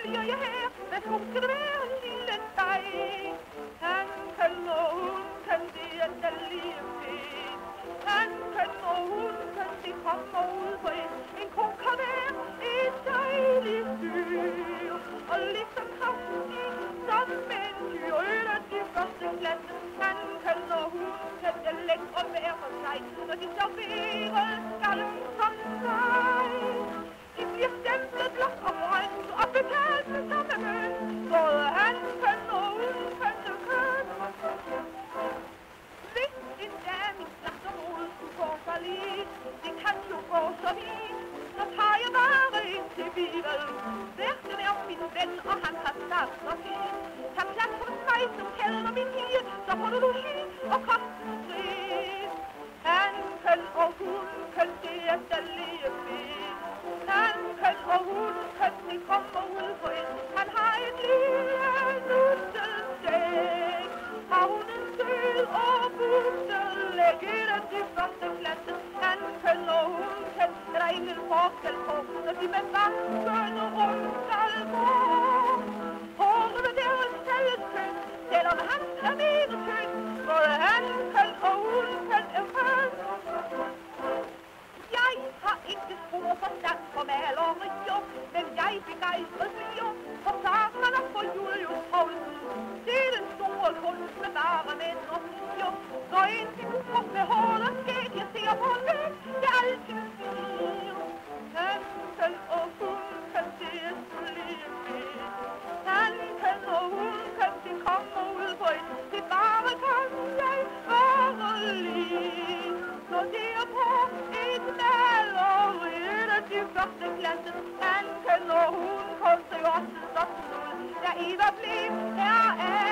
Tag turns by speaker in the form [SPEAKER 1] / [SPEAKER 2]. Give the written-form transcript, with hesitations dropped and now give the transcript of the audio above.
[SPEAKER 1] bliver jeg her. Værsgo skal det være, lille dig. Han kan og hun kan, det er da lige fint. Han kan og hun kan, det kommer ud på en ko kan være et dejligt dyr. Og lige så kraftig som en dyr, øler de første klasse. Han kan og hun kan, det længere være for sig, når de serverer skallen som sig. De bliver stemplet blot og grønt og betalt med samme mønt. Både han kan og hun kan det køn. Hvis en dame i slagtermod skulle gå for lige, det kan jo gå så vidt, så tager jeg bare ind til bilen. Hverken er min ven, og han har sagt og fint. Tag plads hos mig som kælder min pige, så får du logi og koncentreret. Han kan og hun kan, det er da lige fint. Han kan og hun kan, det kommer ud på en. Han har en lille nusselsæk. Har hun en sød og busselæg, et af de første klasse. Han kan og hun kan, der er ingen forskel på, når de med vaskerne rundt skal gå. Håret med deres fælles køn, selvom han er mega køn. Både han kan og hun kan er køn. Jeg har ikke stor forstand på malerier, men jeg begejstret bliver for sangerne på Julius Poulsen. Det er den store kunst med bare mænd og piger. Når en figur med hår og skæg, jeg ser på en væg, det er altid siger. Han kan og hun kan, det er så lige fint. Han kan og hun kan, det kommer ud på et. Det bare kan jeg bare lide. Når det er på et maleri, et af de første klasse. Han kan og hun kom til også sådan ud. Da Eva blev, der er